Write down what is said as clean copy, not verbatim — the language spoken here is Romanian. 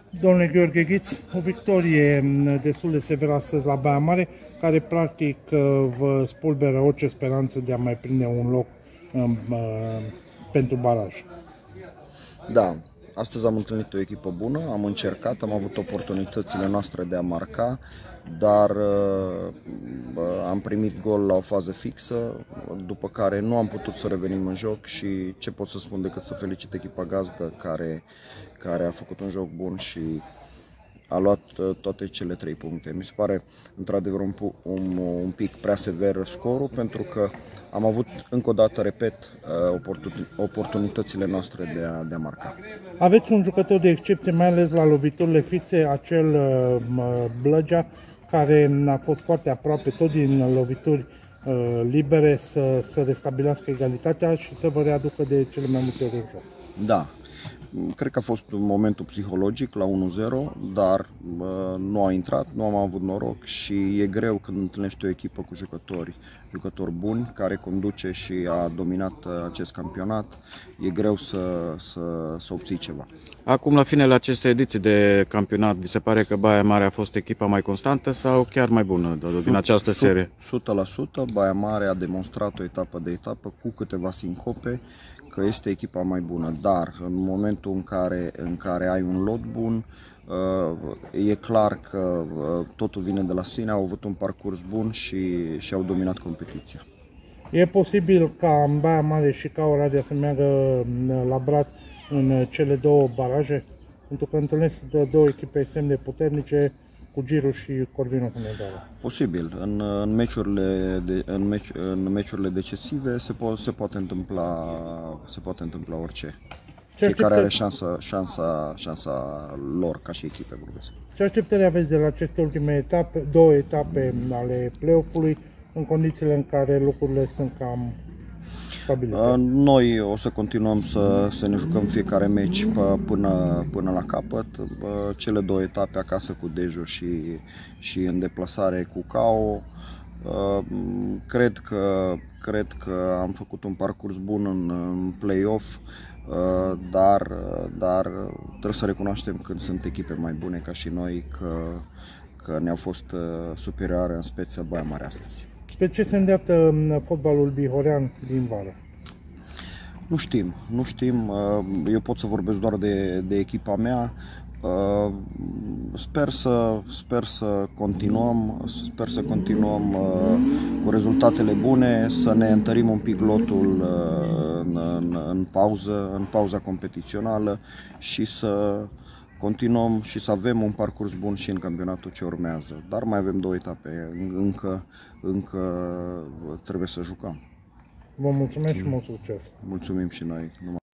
Domnule Gheorghe Ghiț, o victorie destul de severă astăzi la Baia Mare, care practic vă spulberă orice speranță de a mai prinde un loc pentru baraj. Da, astăzi am întâlnit o echipă bună, am încercat, am avut oportunitățile noastre de a marca, dar am primit gol la o fază fixă, după care nu am putut să revenim în joc și ce pot să spun decât să felicit echipa gazdă care a făcut un joc bun și a luat toate cele 3 puncte. Mi se pare într-adevăr un pic prea sever scorul, pentru că am avut, încă o dată, repet, oportunitățile noastre de a marca. Aveți un jucător de excepție, mai ales la loviturile fixe, acel Blăgea, care a fost foarte aproape, tot din lovituri libere, să restabilească egalitatea și să vă readucă de cele mai multe ori în joc. Da. Cred că a fost un momentul psihologic la 1-0, dar nu a intrat, nu am avut noroc și e greu când întâlnești o echipă cu jucători buni, care conduce și a dominat acest campionat. E greu să obții ceva. Acum, la finele acestei ediții de campionat, vi se pare că Baia Mare a fost echipa mai constantă sau chiar mai bună din această serie? 100%, Baia Mare a demonstrat o etapă de etapă cu câteva sincope că este echipa mai bună, dar în momentul în care ai un lot bun, e clar că totul vine de la sine, au avut un parcurs bun și au dominat competiția. E posibil ca Baia Mare și ca Oradea să meargă la braț în cele două baraje? Pentru că întâlnesc două echipe extrem de puternice, cu Giru și Corvinu Hunedoara. Posibil. În meciurile decisive se poate întâmpla orice. Fiecare are șansa lor ca și echipe, vorbesc. Ce așteptări aveți de la aceste ultime două etape ale play-off-ului, în condițiile în care lucrurile sunt cam stabilite? Noi o să continuăm să ne jucăm fiecare meci până la capăt. Cele două etape, acasă cu Deju și în deplasare cu CAO. Cred că am făcut un parcurs bun în play-off, dar trebuie să recunoaștem când sunt echipe mai bune ca și noi că ne-au fost superioare, în speță Baia Mare astăzi. Spre ce se îndreaptă fotbalul bihorean din vară? Nu știm. Eu pot să vorbesc doar de echipa mea. Sper să continuăm cu rezultatele bune, să ne întărim un pic lotul în pauza competițională și să continuăm și să avem un parcurs bun și în campionatul ce urmează. Dar mai avem două etape, încă trebuie să jucăm. Vă mulțumesc și mult succes! Mulțumim și noi!